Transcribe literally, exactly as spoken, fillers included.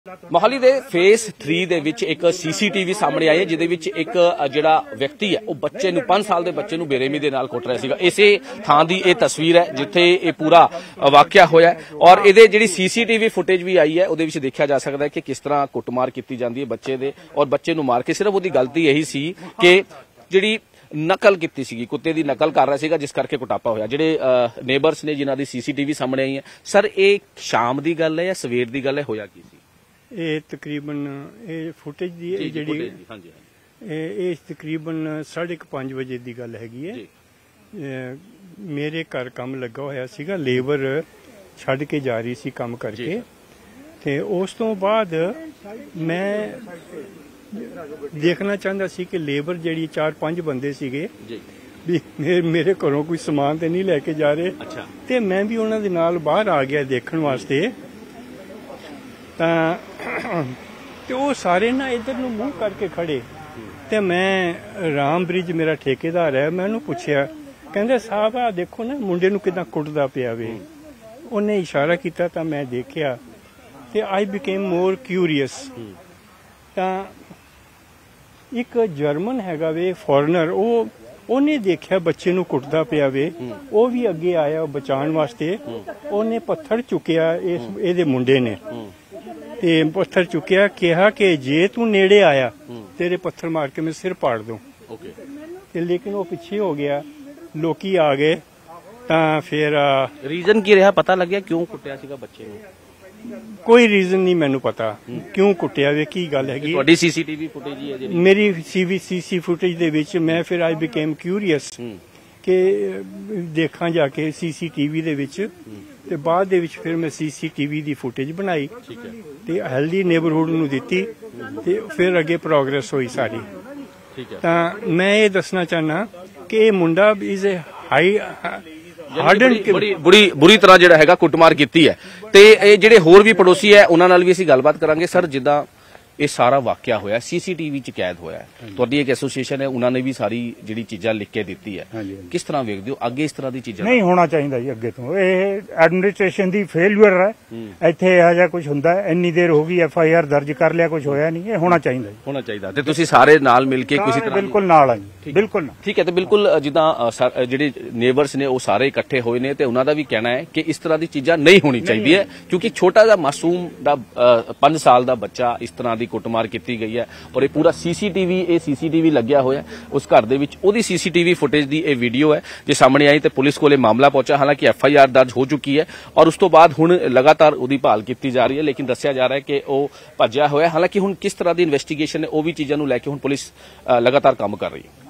मोहाली दे phase three दे विच एक सीसीटीवी सामने आई है जिहदे विच एक जिहड़ा व्यक्ति है वो बच्चे नूं पांच साल दे बच्चे नूं बेरहमी दे नाल कुट रहा सीगा। इसे थां दी ये तस्वीर है जिथे ये पूरा वाकया होया है और इहदे जिहड़ी सीसीटीवी फुटेज भी आई है उहदे विच देखा जा सकदा है कि किस तरह कुटमार कीती जांदी है बच्चे दे और बच्चे नूं मार के सिर्फ उहदी गलती यही सी कि जिहड़ी नकल की सी कुत्ते की नकल कर रहा सीगा जिस करके कुटापा होया। जिहड़े नेबरस ने जिन्हां दी सीसीटीवी सामने आई है सर ये शाम की गल है या सवेर की गल है होया की सी? ਇਹ ਤਕਰੀਬਨ ਇਹ ਫੁਟੇਜ ਦੀ ਇਹ ਜਿਹੜੀ ਇਹ ਤਕਰੀਬਨ ਸਾਢੇ ਕੁ ਪੰਜ ਵਜੇ ਦੀ ਗੱਲ ਹੈਗੀ ਹੈ। ਮੇਰੇ ਘਰ ਕੰਮ ਲੱਗਾ ਹੋਇਆ ਸੀਗਾ, ਲੇਬਰ ਛੱਡ ਕੇ ਜਾ ਰਹੀ ਸੀ ਕੰਮ ਕਰਕੇ ਤੇ ਉਸ ਤੋਂ ਬਾਅਦ ਮੈਂ ਦੇਖਣਾ ਚਾਹੁੰਦਾ ਸੀ ਕਿ ਲੇਬਰ ਜਿਹੜੀ ਚਾਰ ਪੰਜ ਬੰਦੇ ਸੀਗੇ ਵੀ ਮੇਰੇ ਘਰੋਂ ਕੋਈ ਸਮਾਨ ਤੇ ਨਹੀਂ ਲੈ ਕੇ ਜਾ ਰਹੇ ਤੇ ਮੈਂ ਵੀ ਉਹਨਾਂ ਦੇ ਨਾਲ ਬਾਹਰ ਆ ਗਿਆ ਦੇਖਣ ਵਾਸਤੇ। ਤੇ ਉਹ ਸਾਰੇ ਨਾ ਇਧਰ ਨੂੰ ਮੂੰਹ ਕਰਕੇ ਖੜੇ ਤੇ ਮੈਂ ਰਾਮ ਬ੍ਰਿਜ ਮੇਰਾ ਠੇਕੇਦਾਰ ਹੈ, ਮੈਂ ਉਹਨੂੰ ਪੁੱਛਿਆ, ਕਹਿੰਦੇ ਸਾਹਿਬ ਆ ਦੇਖੋ ਨਾ ਮੁੰਡੇ ਨੂੰ ਕਿਦਾਂ ਕੁੱਟਦਾ ਪਿਆ ਵੇ। ਉਹਨੇ ਇਸ਼ਾਰਾ ਕੀਤਾ ਤਾਂ ਮੈਂ ਦੇਖਿਆ ਤੇ ਆਈ ਬਿਕੇਮ ਮੋਰ ਕਿਊਰੀਅਸ। ਤਾਂ ਇੱਕ ਜਰਮਨ ਹੈਗਾ ਵੇ ਫੋਰਨਰ, ਉਹ ਉਹਨੇ ਦੇਖਿਆ ਬੱਚੇ ਨੂੰ ਕੁੱਟਦਾ ਪਿਆ ਵੇ, ਉਹ ਵੀ ਅੱਗੇ ਆਇਆ ਬਚਾਉਣ ਵਾਸਤੇ। ਉਹਨੇ ਪੱਥਰ ਚੁੱਕਿਆ ਇਸ ਇਹਦੇ ਮੁੰਡੇ ਨੇ ਤੇ ਪੱਥਰ ਚੁੱਕਿਆ, ਕਿਹਾ ਕਿ ਜੇ ਤੂੰ ਨੇੜੇ ਆਇਆ ਤੇਰੇ ਪੱਥਰ ਮਾਰ ਕੇ ਮੈਂ ਸਿਰ ਪਾੜ ਦੂੰ। ਤੇ ਲੇਕਿਨ ਉਹ ਪਿੱਛੇ ਹੋ ਗਿਆ, ਲੋਕੀ ਆ ਗਏ ਤਾਂ ਫਿਰ ਰੀਜ਼ਨ ਕੀ ਰਿਹਾ ਪਤਾ ਲੱਗਿਆ ਕਿਉਂ ਕੁੱਟਿਆ ਸੀਗਾ ਬੱਚੇ ਨੂੰ? ਕੋਈ ਰੀਜ਼ਨ ਨਹੀਂ ਮੈਨੂੰ ਪਤਾ ਕਿਉਂ ਕੁੱਟਿਆ ਵੇ, ਕੀ ਗੱਲ ਹੈਗੀ। ਤੁਹਾਡੀ ਸੀਸੀਟੀਵੀ ਫੁਟੇਜ ਹੀ ਹੈ ਜਿਹੜੀ? ਮੇਰੀ ਸੀਵੀਸੀਸੀ ਫੁਟੇਜ ਦੇ ਵਿੱਚ ਮੈਂ ਫਿਰ ਆਈ ਬਿਕੇਮ ਕਿਊਰੀਅਸ ਕਿ ਦੇਖਾਂ ਜਾ ਕੇ ਸੀਸੀਟੀਵੀ ਦੇ ਵਿੱਚ ਤੇ ਬਾਅਦ ਦੇ ਵਿੱਚ ਫਿਰ ਮੈਂ ਸੀਸੀਟੀਵੀ ਦੀ ਫੁਟੇਜ ਬਣਾਈ ਤੇ ਹੈਲਦੀ ਨੇਬਰਹੁੱਡ ਨੂੰ ਦਿੱਤੀ ਤੇ ਫਿਰ ਅੱਗੇ ਪ੍ਰੋਗਰੈਸ ਹੋਈ ਸਾਰੀ। ਤਾਂ ਮੈਂ ਇਹ ਦੱਸਣਾ ਚਾਹਨਾ ਕਿ ਇਹ ਮੁੰਡਾ ਇਜ਼ ਏ ਹਾਈ ਬੜੀ ਬੁਰੀ ਬੁਰੀ ਤਰ੍ਹਾਂ ਜਿਹੜਾ ਹੈਗਾ ਕੁੱਟਮਾਰ ਕੀਤੀ ਹੈ ਤੇ ਇਹ ਜਿਹੜੇ ਹੋਰ ਵੀ ਪੜੋਸੀ ਹੈ ਉਹਨਾਂ ਨਾਲ ਵੀ ਅਸੀਂ ਗੱਲਬਾਤ ਕਰਾਂਗੇ। ਸਰ ਜਿੱਦਾਂ ਇਹ ਸਾਰਾ ਵਾਕਿਆ ਹੋਇਆ ਸੀਸੀਟੀਵੀ ਚ ਕੈਦ ਹੋਇਆ, ਤੁਹਾਡੀ ਇੱਕ ਐਸੋਸੀਏਸ਼ਨ ਹੈ ਉਹਨਾਂ ਨੇ ਵੀ ਸਾਰੀ ਜਿਹੜੀ ਚੀਜ਼ਾਂ ਲਿਖ ਕੇ ਦਿੱਤੀ ਹੈ, ਕਿਸ ਤਰ੍ਹਾਂ ਵੇਖਦੇ ਹੋ ਅੱਗੇ ਇਸ ਤਰ੍ਹਾਂ ਦੀ ਚੀਜ਼ਾਂ? ਨਹੀਂ ਹੋਣਾ ਚਾਹੀਦਾ ਜੀ ਅੱਗੇ ਤੋਂ, ਇਹ ਐਡਮਿਨਿਸਟ੍ਰੇਸ਼ਨ ਦੀ ਫੇਲਿਅਰ ਹੈ। ਇੱਥੇ ਇਹੋ ਜਿਹਾ ਕੁਝ ਹੁੰਦਾ, ਇੰਨੀ ਦੇਰ ਹੋ ਗਈ ਐਫ ਆਈ ਆਰ ਦਰਜ ਕਰ ਲਿਆ, ਕੁਝ ਹੋਇਆ ਨਹੀਂ, ਇਹ ਹੋਣਾ ਚਾਹੀਦਾ ਜੀ, ਹੋਣਾ ਚਾਹੀਦਾ। ਤੇ ਤੁਸੀਂ ਸਾਰੇ ਨਾਲ ਮਿਲ ਕੇ ਕਿਸੇ ਤਰ੍ਹਾਂ ਬਿਲਕੁਲ ਨਾਲ ਆ ਜੀ, ਬਿਲਕੁਲ ਠੀਕ ਹੈ। ਤੇ ਬਿਲਕੁਲ ਜਿੱਦਾਂ ਜਿਹੜੇ ਨੇਬਰਸ ਨੇ ਉਹ ਸਾਰੇ ਇਕੱਠੇ ਹੋਏ ਨੇ ਤੇ ਉਹਨਾਂ ਦਾ ਵੀ ਕਹਿਣਾ ਹੈ ਕਿ ਇਸ ਤਰ੍ਹਾਂ ਦੀ ਚੀਜ਼ਾਂ ਨਹੀਂ ਹੋਣੀ ਚਾਹੀਦੀ ਹੈ ਕਿਉਂਕਿ ਛੋਟਾ ਜਿਹਾ ਮਾਸੂਮ ਦਾ ਪੰਜ ਸਾਲ ਦਾ ਬੱਚਾ ਇਸ ਤਰ੍ਹਾਂ ਦੀ ਕੁੱਟਮਾਰ ਕੀਤੀ ਗਈ ਹੈ ਔਰ ਇਹ ਪੂਰਾ ਸੀਸੀਟੀਵੀ ਇਹ ਸੀਸੀਟੀਵੀ ਲੱਗਿਆ ਹੋਇਆ ਉਸ ਘਰ ਦੇ ਵਿੱਚ, ਉਹਦੀ ਸੀਸੀਟੀਵੀ ਫੁਟੇਜ ਦੀ ਇਹ ਵੀਡੀਓ ਹੈ ਜੇ ਸਾਹਮਣੇ ਆਈ ਤੇ ਪੁਲਿਸ ਕੋਲੇ ਮਾਮਲਾ ਪਹੁੰਚਾ। ਹਾਲਾਂਕਿ ਐਫ ਆਈ ਆਰ ਦਰਜ ਹੋ ਚੁੱਕੀ ਹੈ ਔਰ ਉਸ ਤੋਂ ਬਾਅਦ ਹੁਣ ਲਗਾਤਾਰ ਉਹਦੀ ਭਾਲ ਕੀਤੀ ਜਾ ਰਹੀ ਹੈ, ਲੇਕਿਨ ਦੱਸਿਆ ਜਾ ਰਿਹਾ ਹੈ ਕਿ ਉਹ ਭੱਜਿਆ ਹੋਇਆ। ਹਾਲਾਂਕਿ ਹੁਣ ਕਿਸ ਤਰ੍ਹਾਂ ਦੀ ਇਨਵੈਸਟੀਗੇਸ਼ਨ ਹੈ ਉਹ ਵੀ ਚੀਜ਼ਾਂ ਨੂੰ ਲੈ ਕੇ ਹੁਣ ਪੁਲਿਸ ਲਗਾਤਾਰ ਕੰਮ ਕਰ ਰਹੀ ਹੈ।